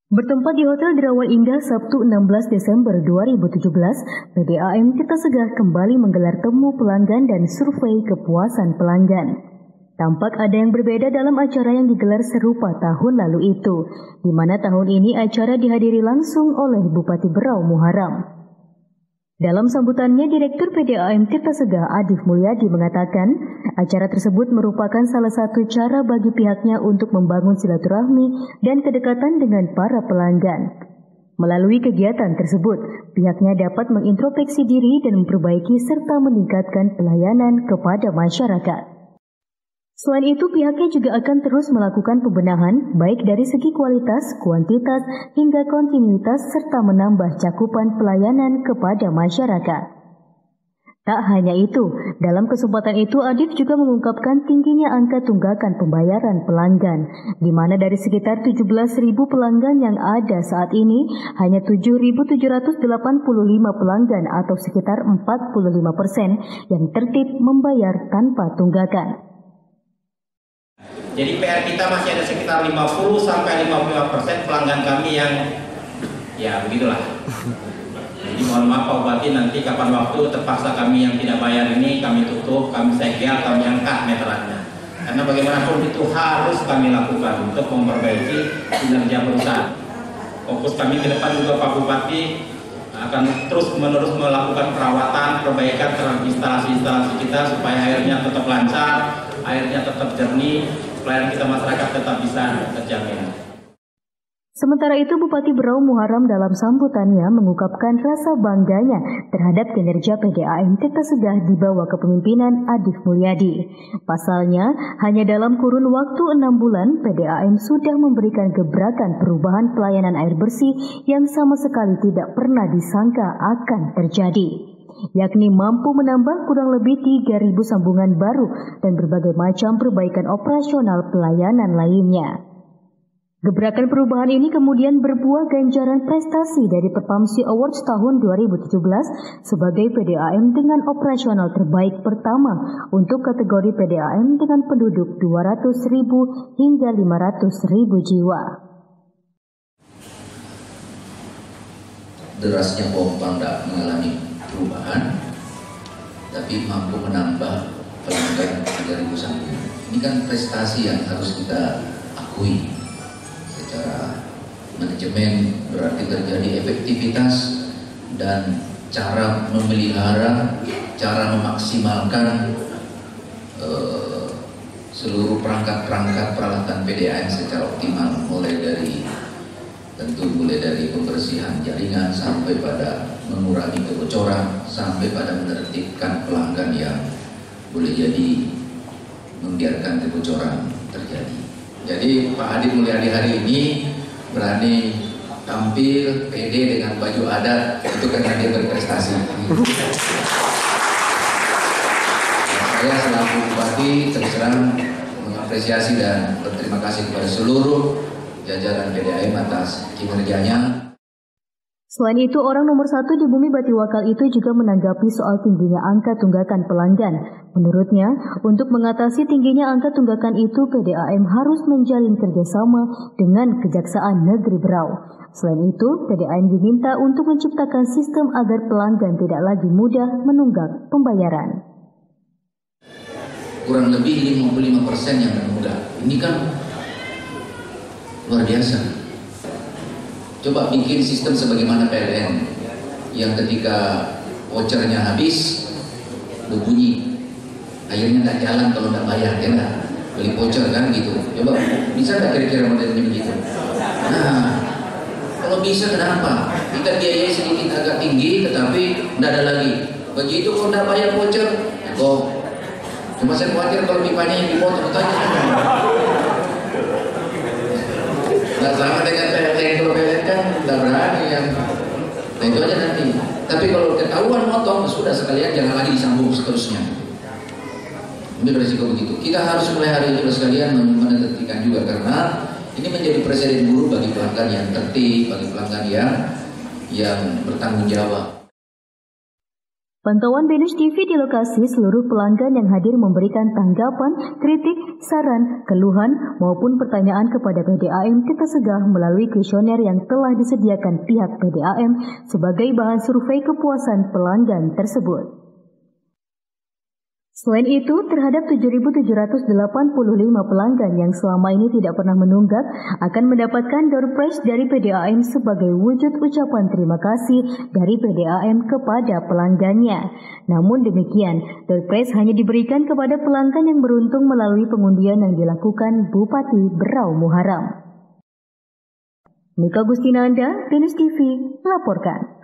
Bertempat di Hotel Derawan Indah Sabtu 16 Desember 2017, PDAM Tirta Segah kembali menggelar temu pelanggan dan survei kepuasan pelanggan. Tampak ada yang berbeda dalam acara yang digelar serupa tahun lalu itu, di mana tahun ini acara dihadiri langsung oleh Bupati Berau Muharram. Dalam sambutannya, Direktur PDAM Tirta Segah Adif Mulyadi mengatakan, acara tersebut merupakan salah satu cara bagi pihaknya untuk membangun silaturahmi dan kedekatan dengan para pelanggan. Melalui kegiatan tersebut, pihaknya dapat mengintrospeksi diri dan memperbaiki serta meningkatkan pelayanan kepada masyarakat. Selain itu, pihaknya juga akan terus melakukan pembenahan baik dari segi kualitas, kuantitas, hingga kontinuitas serta menambah cakupan pelayanan kepada masyarakat. Tak hanya itu, dalam kesempatan itu Adif juga mengungkapkan tingginya angka tunggakan pembayaran pelanggan, di mana dari sekitar 17.000 pelanggan yang ada saat ini, hanya 7.785 pelanggan atau sekitar 45% yang tertib membayar tanpa tunggakan. Jadi PR kita masih ada sekitar 50-55% pelanggan kami yang ya begitulah. Jadi mohon maaf Pak Bupati, nanti kapan waktu terpaksa kami yang tidak bayar ini kami tutup, kami segel, kami angkat meterannya. Karena bagaimanapun itu harus kami lakukan untuk memperbaiki kinerja perusahaan. Fokus kami ke depan juga Pak Bupati akan terus-menerus melakukan perawatan, perbaikan terhadap instalasi-instalasi kita supaya airnya tetap lancar, airnya tetap jernih, pelayanan kita masyarakat tetap bisa terjamin. Sementara itu, Bupati Berau Muharram dalam sambutannya mengungkapkan rasa bangganya terhadap kinerja PDAM Tirta Segah di bawah kepemimpinan Adif Mulyadi. Pasalnya, hanya dalam kurun waktu 6 bulan, PDAM sudah memberikan gebrakan perubahan pelayanan air bersih yang sama sekali tidak pernah disangka akan terjadi, yakni mampu menambah kurang lebih 3.000 sambungan baru dan berbagai macam perbaikan operasional pelayanan lainnya. Gebrakan perubahan ini kemudian berbuah ganjaran prestasi dari Perpamsi Awards tahun 2017 sebagai PDAM dengan operasional terbaik pertama untuk kategori PDAM dengan penduduk 200.000 hingga 500.000 jiwa. Derasnya pompa tidak mengalami perubahan, tapi mampu menambah pelanggan 3.000 sambungan. Ini kan prestasi yang harus kita akui. Secara manajemen berarti terjadi efektivitas dan cara memelihara, cara memaksimalkan seluruh perangkat-perangkat peralatan PDAM secara optimal, mulai dari pembersihan jaringan sampai pada mengurangi kebocoran, sampai pada menertibkan pelanggan yang boleh jadi membiarkan kebocoran terjadi. Jadi Pak Adif Mulyadi hari ini berani tampil PD dengan baju adat, itu karena dia berprestasi. Saya selaku Bupati terus terang mengapresiasi dan berterima kasih kepada seluruh jajaran PDAM atas kinerjanya. Selain itu, orang nomor 1 di Bumi Bati Wakal itu juga menanggapi soal tingginya angka tunggakan pelanggan. Menurutnya, untuk mengatasi tingginya angka tunggakan itu, PDAM harus menjalin kerjasama dengan Kejaksaan Negeri Berau. Selain itu, PDAM diminta untuk menciptakan sistem agar pelanggan tidak lagi mudah menunggak pembayaran. Kurang lebih 55% yang menunggak. Ini kan luar biasa. Coba bikin sistem sebagaimana PLN yang ketika vouchernya habis berbunyi, akhirnya nggak jalan kalau nggak bayar, ya nggak? Beli voucher kan gitu. Coba bisa nggak kira-kira modelnya begitu? Nah, kalau bisa kenapa? Kita biayanya sedikit agak tinggi, tetapi nggak ada lagi. Begitu kalau nggak bayar voucher, kok? Cuma saya khawatir kalau pipanya yang dipotong aja. Nggak sama dengan PLN, kalau PLN kan nggak berani yang, nah itu aja nanti. Tapi kalau ketahuan motong, sudah sekalian jangan lagi disambung seterusnya. Ini berisiko begitu. Kita harus mulai hari ini sekalian menertibkan juga, karena ini menjadi presiden buruk bagi pelanggan yang tertib, bagi pelanggan yang bertanggung jawab. Pantauan BNews TV di lokasi, seluruh pelanggan yang hadir memberikan tanggapan, kritik, saran, keluhan, maupun pertanyaan kepada PDAM Tirta Segah melalui kuesioner yang telah disediakan pihak PDAM sebagai bahan survei kepuasan pelanggan tersebut. Selain itu, terhadap 7.785 pelanggan yang selama ini tidak pernah menunggak akan mendapatkan door prize dari PDAM sebagai wujud ucapan terima kasih dari PDAM kepada pelanggannya. Namun demikian, door prize hanya diberikan kepada pelanggan yang beruntung melalui pengundian yang dilakukan Bupati Berau Muharram. Nika Gustinanda, BNews TV, melaporkan.